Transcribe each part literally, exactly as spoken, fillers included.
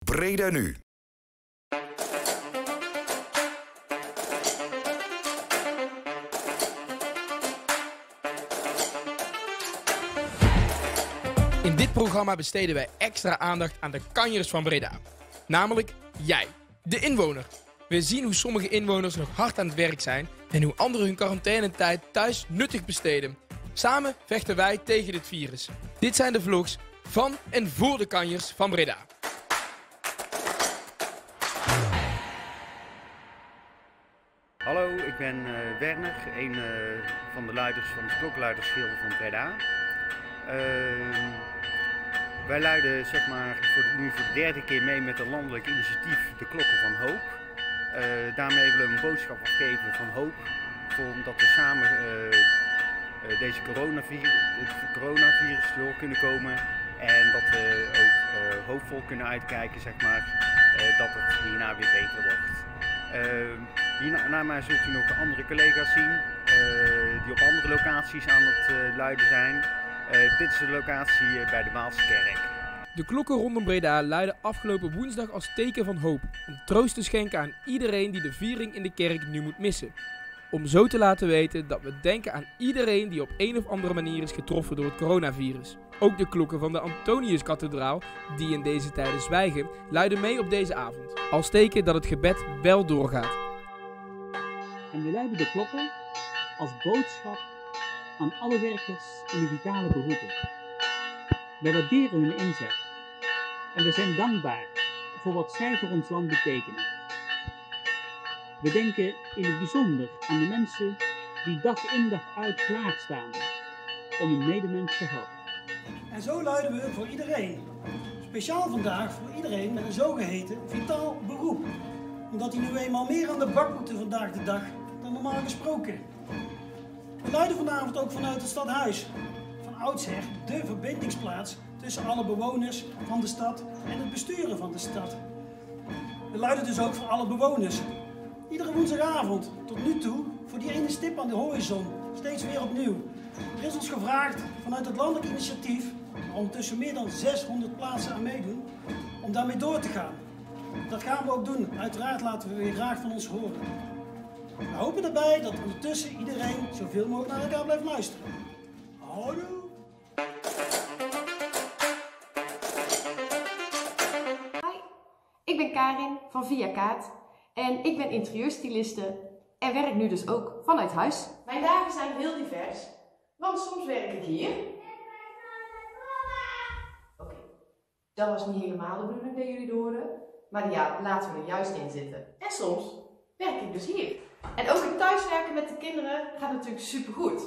Breda Nu. In dit programma besteden wij extra aandacht aan de kanjers van Breda. Namelijk jij, de inwoner. We zien hoe sommige inwoners nog hard aan het werk zijn en hoe anderen hun quarantainetijd thuis nuttig besteden. Samen vechten wij tegen dit virus. Dit zijn de vlogs van en voor de kanjers van Breda. Hallo, ik ben uh, Werner, een uh, van de luiders van het klokkenluidersgilde van Breda. Uh, wij luiden zeg maar, voor de, nu voor de derde keer mee met een landelijk initiatief De Klokken van Hoop. Uh, daarmee willen we een boodschap afgeven van hoop, voor, omdat we samen uh, uh, deze coronavirus, het coronavirus door kunnen komen. En dat we ook uh, hoopvol kunnen uitkijken, zeg maar, uh, dat het hierna weer beter wordt. Uh, hierna mij zult u nog andere collega's zien uh, die op andere locaties aan het uh, luiden zijn. Uh, dit is de locatie uh, bij de Waalskerk. De klokken rondom Breda luiden afgelopen woensdag als teken van hoop. Om troost te schenken aan iedereen die de viering in de kerk nu moet missen. Om zo te laten weten dat we denken aan iedereen die op een of andere manier is getroffen door het coronavirus. Ook de klokken van de Antoniuskathedraal, die in deze tijden zwijgen, luiden mee op deze avond. Als teken dat het gebed wel doorgaat. En we luiden de klokken als boodschap aan alle werkers in de vitale beroepen. Wij waarderen hun inzet en we zijn dankbaar voor wat zij voor ons land betekenen. We denken in het bijzonder aan de mensen die dag in dag uit klaarstaan om hun medemens te helpen. En zo luiden we voor iedereen. Speciaal vandaag voor iedereen met een zogeheten vitaal beroep. Omdat die nu eenmaal meer aan de bak moeten vandaag de dag dan normaal gesproken. We luiden vanavond ook vanuit het stadhuis. Van oudsher de verbindingsplaats tussen alle bewoners van de stad en het besturen van de stad. We luiden dus ook voor alle bewoners. Iedere woensdagavond, tot nu toe, voor die ene stip aan de horizon, steeds weer opnieuw. Er is ons gevraagd vanuit het landelijk initiatief, waar ondertussen meer dan zeshonderd plaatsen aan meedoen, om daarmee door te gaan. Dat gaan we ook doen. Uiteraard laten we weer graag van ons horen. We hopen daarbij dat ondertussen iedereen zoveel mogelijk naar elkaar blijft luisteren. Houdoe! Hi, ik ben Karin van Via Kaat en ik ben interieurstyliste en werk nu dus ook vanuit huis. Mijn dagen zijn heel divers, want soms werk ik hier. Oké, okay. Dat was niet helemaal de bedoeling dat jullie het hoorden, maar ja, laten we er juist in zitten. En soms werk ik dus hier. En ook het thuiswerken met de kinderen gaat natuurlijk supergoed.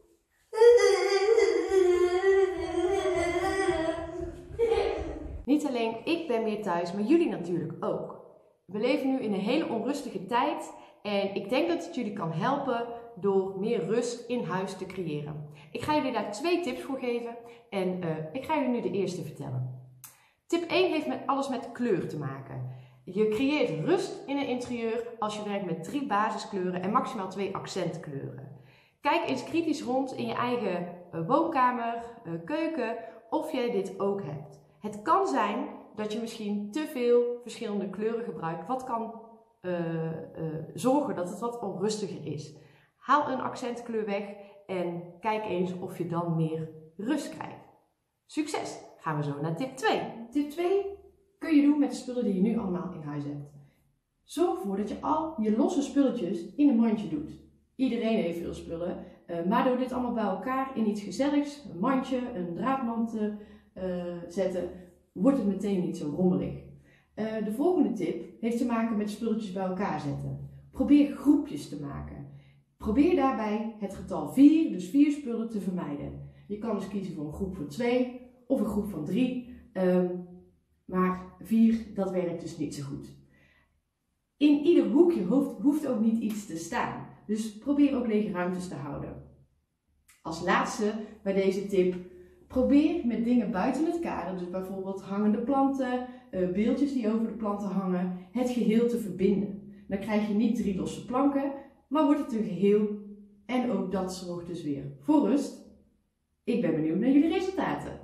Niet alleen ik ben meer thuis, maar jullie natuurlijk ook. We leven nu in een hele onrustige tijd en ik denk dat het jullie kan helpen door meer rust in huis te creëren. Ik ga jullie daar twee tips voor geven en uh, ik ga jullie nu de eerste vertellen. Tip één heeft met alles met kleur te maken. Je creëert rust in een interieur als je werkt met drie basiskleuren en maximaal twee accentkleuren. Kijk eens kritisch rond in je eigen uh, woonkamer, uh, keuken of jij dit ook hebt. Het kan zijn dat je misschien te veel verschillende kleuren gebruikt, wat kan uh, uh, zorgen dat het wat onrustiger is. Haal een accentkleur weg en kijk eens of je dan meer rust krijgt. Succes! Gaan we zo naar tip twee. Tip twee kun je doen met de spullen die je nu allemaal in huis hebt. Zorg ervoor dat je al je losse spulletjes in een mandje doet. Iedereen heeft veel spullen, uh, maar door dit allemaal bij elkaar in iets gezelligs, een mandje, een draadmand te uh, zetten, wordt het meteen niet zo rommelig. Uh, de volgende tip heeft te maken met spulletjes bij elkaar zetten. Probeer groepjes te maken. Probeer daarbij het getal vier, dus vier spullen, te vermijden. Je kan dus kiezen voor een groep van twee of een groep van drie, um, maar vier, dat werkt dus niet zo goed. In ieder hoekje hoeft, hoeft ook niet iets te staan, dus probeer ook lege ruimtes te houden. Als laatste bij deze tip, probeer met dingen buiten het kader, dus bijvoorbeeld hangende planten, uh, beeldjes die over de planten hangen, het geheel te verbinden. Dan krijg je niet drie losse planken, maar wordt het een geheel en ook dat zorgt dus weer voor rust. Ik ben benieuwd naar jullie resultaten.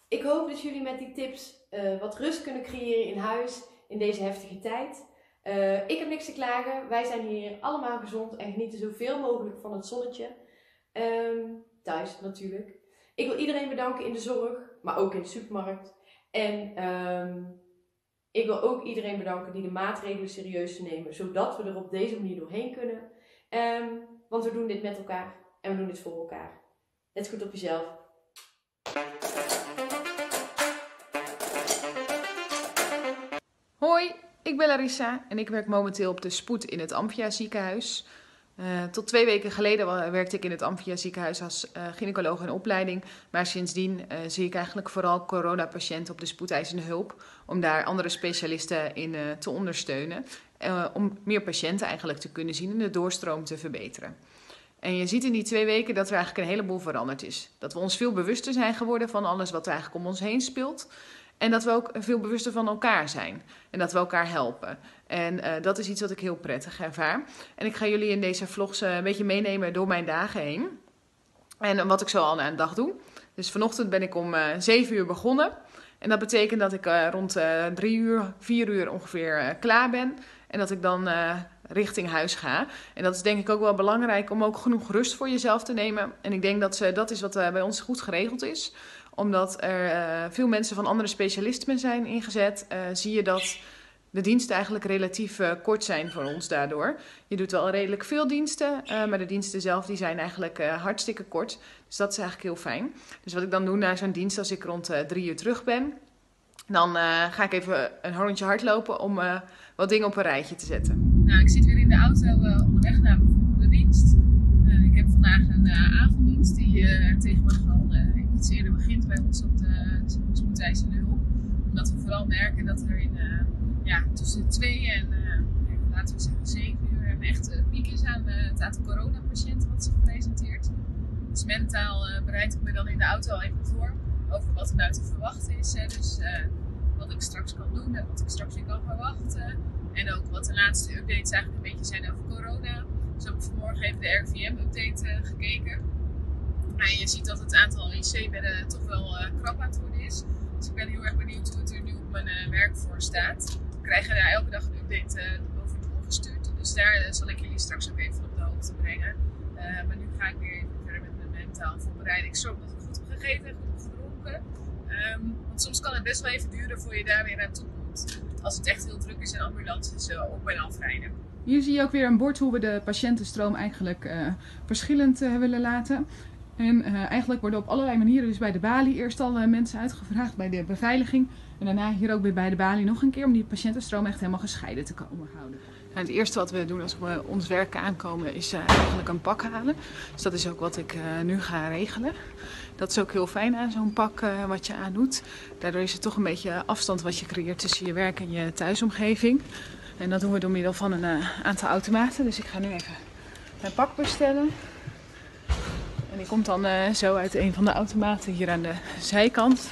Ik hoop dat jullie met die tips uh, wat rust kunnen creëren in huis in deze heftige tijd. Uh, ik heb niks te klagen. Wij zijn hier allemaal gezond en genieten zoveel mogelijk van het zonnetje. Um, thuis natuurlijk. Ik wil iedereen bedanken in de zorg, maar ook in de supermarkt. En um, ik wil ook iedereen bedanken die de maatregelen serieus nemen, zodat we er op deze manier doorheen kunnen. Um, want we doen dit met elkaar en we doen dit voor elkaar. Let goed op jezelf. Hoi, ik ben Larissa en ik werk momenteel op de spoed in het Amphia ziekenhuis. Uh, tot twee weken geleden werkte ik in het Amphia ziekenhuis als uh, gynaecoloog in opleiding. Maar sindsdien uh, zie ik eigenlijk vooral coronapatiënten op de spoedeisende hulp. Om daar andere specialisten in uh, te ondersteunen. Uh, om meer patiënten eigenlijk te kunnen zien en de doorstroom te verbeteren. En je ziet in die twee weken dat er eigenlijk een heleboel veranderd is. Dat we ons veel bewuster zijn geworden van alles wat er eigenlijk om ons heen speelt. En dat we ook veel bewuster van elkaar zijn. En dat we elkaar helpen. En uh, dat is iets wat ik heel prettig ervaar. En ik ga jullie in deze vlogs uh, een beetje meenemen door mijn dagen heen. En uh, wat ik zo al aan de dag doe. Dus vanochtend ben ik om uh, zeven uur begonnen. En dat betekent dat ik uh, rond uh, drie uur, vier uur ongeveer uh, klaar ben. En dat ik dan uh, richting huis ga. En dat is denk ik ook wel belangrijk om ook genoeg rust voor jezelf te nemen. En ik denk dat uh, dat is wat uh, bij ons goed geregeld is. Omdat er uh, veel mensen van andere specialismen zijn ingezet, uh, zie je dat de diensten eigenlijk relatief uh, kort zijn voor ons daardoor. Je doet wel redelijk veel diensten, uh, maar de diensten zelf die zijn eigenlijk uh, hartstikke kort. Dus dat is eigenlijk heel fijn. Dus wat ik dan doe na zo'n dienst, als ik rond uh, drie uur terug ben, dan uh, ga ik even een rondje hardlopen om uh, wat dingen op een rijtje te zetten. Nou, ik zit weer in de auto uh, onderweg naar mijn volgende dienst. Uh, ik heb vandaag een uh, avonddienst die uh, tegenwoordig al uh, iets eerder begint bij ons op de spoedeisende hulp. Omdat we vooral merken dat er in uh, ja, tussen twee en uh, laten we zeggen zeven uur een echte piek is aan uh, het aantal coronapatiënten wat zich presenteert. Dus mentaal uh, bereid ik me dan in de auto al even voor over wat er nou te verwachten is. Hè. Dus uh, wat ik straks kan doen en wat ik straks weer kan verwachten. En ook wat de laatste updates eigenlijk een beetje zijn over corona. Dus heb ik vanmorgen even de R I V M-update uh, gekeken. En je ziet dat het aantal I C-bedden toch wel uh, krap aan het worden is. Dus ik ben heel erg benieuwd hoe het er nu op mijn uh, werk voor staat. We krijgen daar elke dag een update uh, over doorgestuurd. Dus daar uh, zal ik jullie straks ook even op de hoogte brengen. Uh, maar nu ga ik weer even verder met mijn mentaal voorbereiding. Ik zorg dat ik goed heb gegeten, goed heb gedronken. Um, want soms kan het best wel even duren voor je daar weer aan toe komt. Als het echt heel druk is en ambulances uh, op en afrijden. Hier zie je ook weer een bord hoe we de patiëntenstroom eigenlijk uh, verschillend uh, willen laten. En uh, eigenlijk worden op allerlei manieren, dus bij de balie eerst al uh, mensen uitgevraagd, bij de beveiliging. En daarna hier ook weer bij de balie nog een keer om die patiëntenstroom echt helemaal gescheiden te komen houden. En het eerste wat we doen als we ons werk aankomen is uh, eigenlijk een pak halen. Dus dat is ook wat ik uh, nu ga regelen. Dat is ook heel fijn aan zo'n pak uh, wat je aandoet. Daardoor is het toch een beetje afstand wat je creëert tussen je werk en je thuisomgeving. En dat doen we door middel van een uh, aantal automaten. Dus ik ga nu even mijn pak bestellen. En die komt dan uh, zo uit een van de automaten hier aan de zijkant.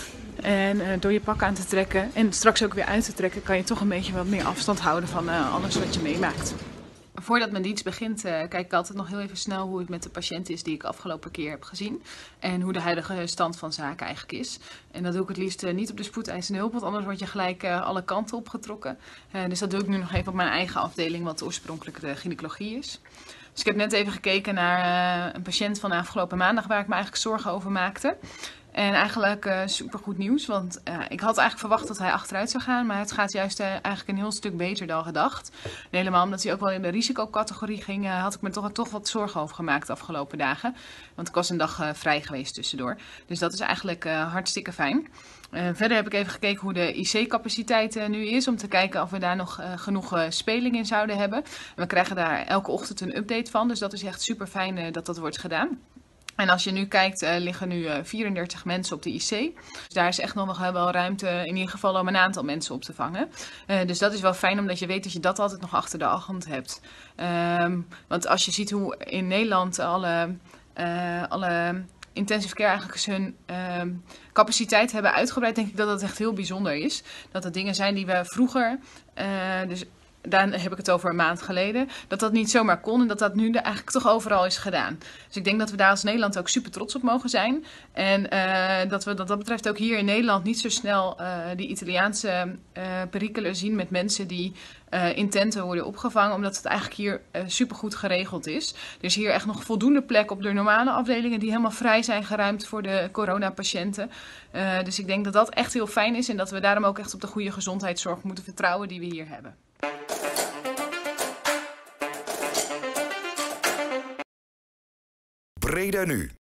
En uh, door je pak aan te trekken en straks ook weer uit te trekken, kan je toch een beetje wat meer afstand houden van uh, alles wat je meemaakt. Voordat mijn dienst begint, uh, kijk ik altijd nog heel even snel hoe het met de patiënt is die ik afgelopen keer heb gezien. En hoe de huidige stand van zaken eigenlijk is. En dat doe ik het liefst uh, niet op de spoedeisende hulp, want anders word je gelijk uh, alle kanten opgetrokken. Uh, dus dat doe ik nu nog even op mijn eigen afdeling, wat oorspronkelijk de gynaecologie is. Dus ik heb net even gekeken naar uh, een patiënt van afgelopen maandag waar ik me eigenlijk zorgen over maakte. En eigenlijk uh, supergoed nieuws, want uh, ik had eigenlijk verwacht dat hij achteruit zou gaan, maar het gaat juist uh, eigenlijk een heel stuk beter dan gedacht. En helemaal omdat hij ook wel in de risicocategorie ging, uh, had ik me toch, toch wat zorgen over gemaakt de afgelopen dagen. Want ik was een dag uh, vrij geweest tussendoor. Dus dat is eigenlijk uh, hartstikke fijn. Uh, verder heb ik even gekeken hoe de I C-capaciteit uh, nu is, om te kijken of we daar nog uh, genoeg uh, speling in zouden hebben. En we krijgen daar elke ochtend een update van, dus dat is echt super fijn uh, dat dat wordt gedaan. En als je nu kijkt, uh, liggen nu uh, vierendertig mensen op de I C. Dus daar is echt nog wel ruimte, in ieder geval om een aantal mensen op te vangen. Uh, dus dat is wel fijn, omdat je weet dat je dat altijd nog achter de hand hebt. Um, want als je ziet hoe in Nederland alle, uh, alle intensive care eigenlijk hun uh, capaciteit hebben uitgebreid, denk ik dat dat echt heel bijzonder is. Dat dat dingen zijn die we vroeger, uh, dus daar heb ik het over een maand geleden, dat dat niet zomaar kon en dat dat nu eigenlijk toch overal is gedaan. Dus ik denk dat we daar als Nederland ook super trots op mogen zijn. En uh, dat we wat dat betreft ook hier in Nederland niet zo snel uh, die Italiaanse uh, perikelen zien met mensen die uh, in tenten worden opgevangen, omdat het eigenlijk hier uh, super goed geregeld is. Er is hier echt nog voldoende plek op de normale afdelingen die helemaal vrij zijn geruimd voor de coronapatiënten. Uh, dus ik denk dat dat echt heel fijn is en dat we daarom ook echt op de goede gezondheidszorg moeten vertrouwen die we hier hebben. Breda Nu.